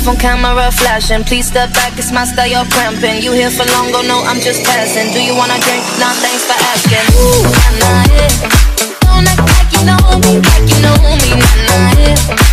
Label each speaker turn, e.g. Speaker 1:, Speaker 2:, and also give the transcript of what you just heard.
Speaker 1: phone camera flashing. Please step back, it's my style, you're cramping. You here for long, oh no, I'm just passing. Do you wanna drink? Nah, thanks for asking. Ooh, nah, nah, yeah. Don't act like you know me, like you know me, nah, nah, yeah.